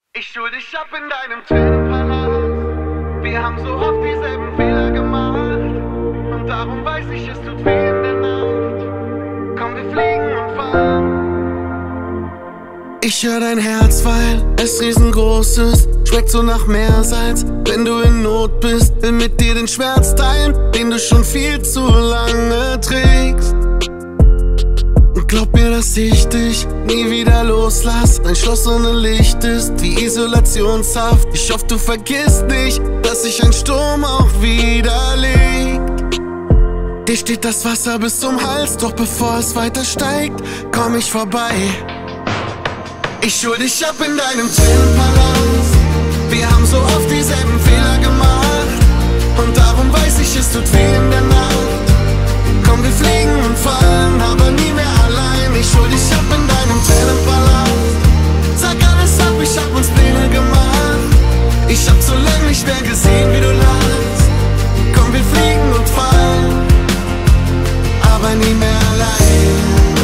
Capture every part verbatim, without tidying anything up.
Ich schul dich ab in deinem Tränenpalast. Wir haben so oft dieselben Fehler gemacht. Und darum weiß ich, es tut weh in der Nacht. Komm, wir fliegen und fahren. Ich hör dein Herz, weil es riesengroß ist. Schmeckt so nach Meersalz, wenn du in Not bist. Will mit dir den Schmerz teilen, den du schon viel zu lange trägst. Und glaub mir, dass ich dich nie wieder loslass. Ein Schloss ohne Licht ist wie Isolationshaft. Ich hoffe, du vergisst nicht, dass sich ein Sturm auch wieder legt. Dir steht das Wasser bis zum Hals, doch bevor es weiter steigt, komm ich vorbei. Ich schul dich ab in deinem Tränenpalast. Wir haben so oft dieselben Fehler gemacht. Und darum weiß ich, es tut weh in der Nacht. Komm, wir fliegen und fallen, aber nie mehr allein. Ich schul dich ab in deinem Tränenpalast. Sag alles ab, ich hab uns Pläne gemacht. Ich hab so lange nicht mehr gesehen, wie du lachst. Komm, wir fliegen und fallen, aber nie mehr allein.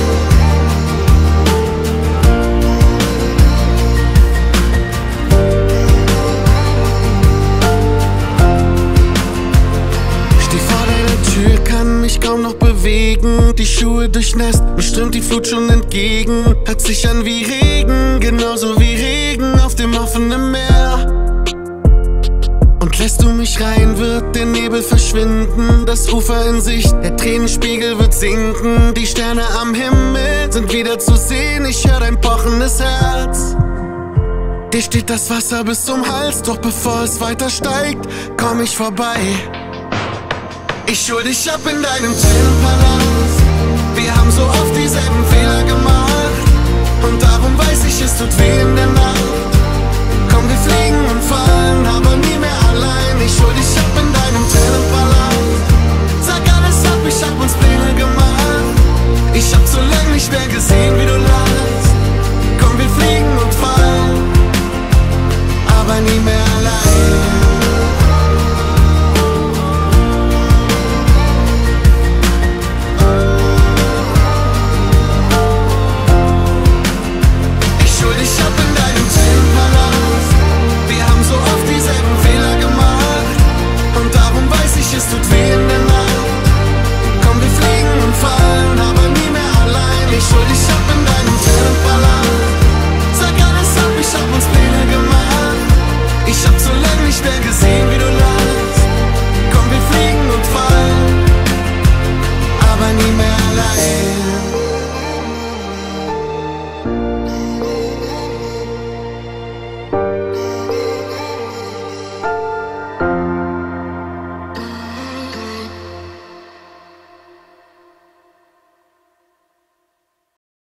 Kann mich kaum noch bewegen, die Schuhe durchnässt, mir strömt die Flut schon entgegen. Hört sich an wie Regen, genauso wie Regen auf dem offenen Meer. Und lässt du mich rein, wird der Nebel verschwinden, das Ufer in Sicht, der Tränenspiegel wird sinken. Die Sterne am Himmel sind wieder zu sehen, ich hör dein pochendes Herz. Dir steht das Wasser bis zum Hals, doch bevor es weiter steigt, komm ich vorbei. Ich schul dich ab in deinem Tränenpalast. Wir haben so oft dieselben Fehler gemacht. Und darum weiß ich, es tut weh in der Nacht. Komm, wir fliegen und fallen, aber nie mehr allein. Ich schul dich ab in deinem Tränenpalast. Sag alles ab, ich hab uns Pläne gemacht. Ich hab so lange nicht mehr gesehen, wie du lachst. Komm, wir fliegen und fallen, aber nie mehr allein. Es tut weh in der Nacht. Komm, wir fliegen und fallen, aber nie mehr allein. Ich schul dich ab in deinem Tränenpalast. Sag alles ab, ich hab uns Pläne gemacht. Ich hab so lange nicht mehr gesehen, wie